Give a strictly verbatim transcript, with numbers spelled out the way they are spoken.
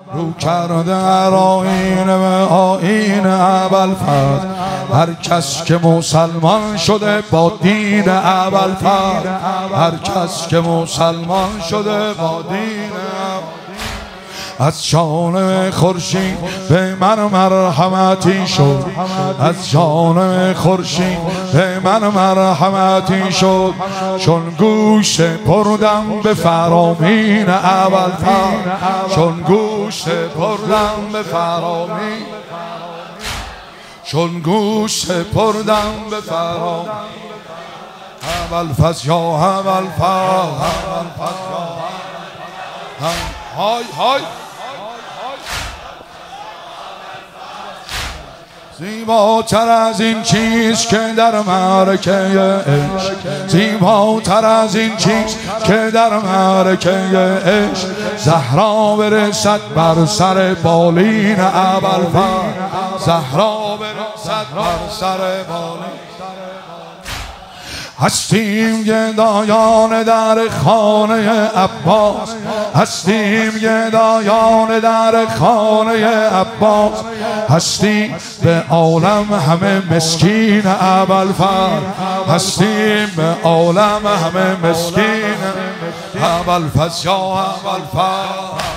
رو کرده آیین به آیین ابوالفضل، هر کس که مسلمان شده با دین ابوالفضل، هر کس که مسلمان شده با دین از جانب خورشید به من مرحمتی شد، از جانب خورشید به من مرحمتی شد، چون گوش پردم به فرامین ابوالفضل، چون گوش پردم به فرامین، چون گوش پردم به فرامین ابوالفضل، یا ابوالفضل، های های زیباتر از این چیز که در معرکه عشق، زیباتر از این چیز که در معرکه عشق، زهرا برسد بر سر بالین ابوالفضل، زهرا برسد بر سر بالین. هستیم گدایان در خانه عباس، هستیم گدایان در خانه عباس، هستیم به عالم همه مسکین ابوالفضل، هستیم به عالم همه مسکین ابوالفضل، یا ابوالفضل.